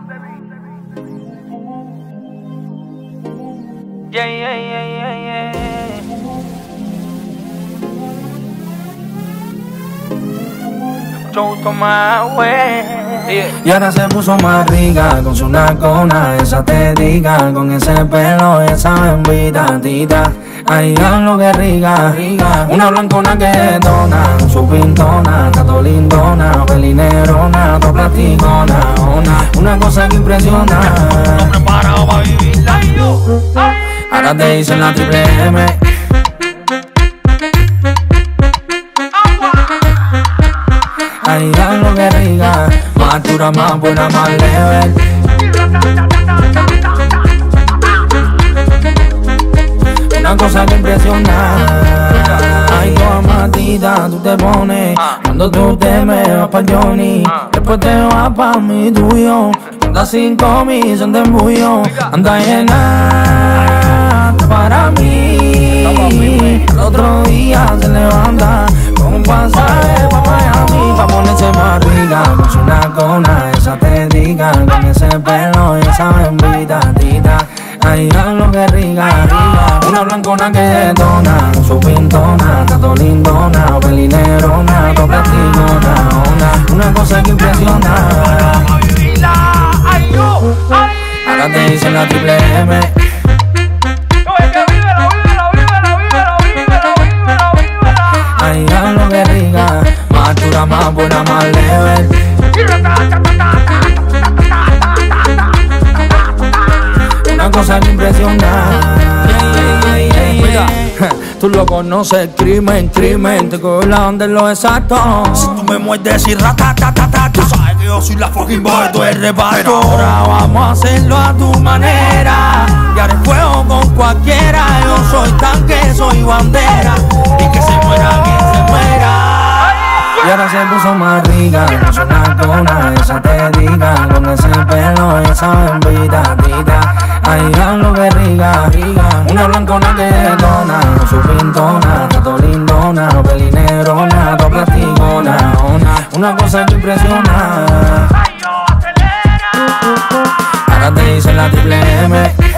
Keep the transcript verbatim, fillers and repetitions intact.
Yeah, yeah, yeah, yeah, yeah. Mucho gusto más, güey. Y ahora se puso más rica con su nacona, esa te diga, con ese pelo, esa bembita tita. Ay, lo que rica, rica. Una blancona que detona, su pintona, está todo lindona, pelinerona, todo platicona, una, una cosa que impresiona. No preparado para vivirla y yo. Ahora te dicen la triple M. Ay, lo que rica, más dura, más buena, más level. Una cosa que impresiona. Ay, como matita tú te pones cuando tú te me vas pa' Johnny. Después te vas pa' mi tuyo. Andas cinco mil, son de embullo. Anda llena para mí. El otro día se levanta con un pasaje pa' Miami, pa' ponerse más rica con su nacona, esa te diga, con ese pelo y esa bembita tita. Ay, lo que rica, rica. Una blancona que detona, su pintona, está todo lindona, pelinerona, todo platicona, una, una cosa que impresiona. Ahora te dicen la triple M. Ay, lo que rica, más dura, más buena, más level. Una cosa que impresiona. Mira, tú lo conoces, crimen, crimen, te colan de lo exacto. Si tú me muerdes y ratatatata, tú sabes que yo soy la fucking boy, tú eres reparto. Pero ahora vamos a hacerlo a tu manera. Y haré fuego con cualquiera. Yo soy tanque, soy bandera. Y que se muera quien se muera. Y ahora se puso más rica con su nacona, esa te diga, con ese pelo y esa bembita tita. Ay, lo que rica, rica. Una blancona que detona, su pintona, está todo lindona, pelinerona, todo platicona, una, una cosa que impresiona. Ahora te dicen la triple M.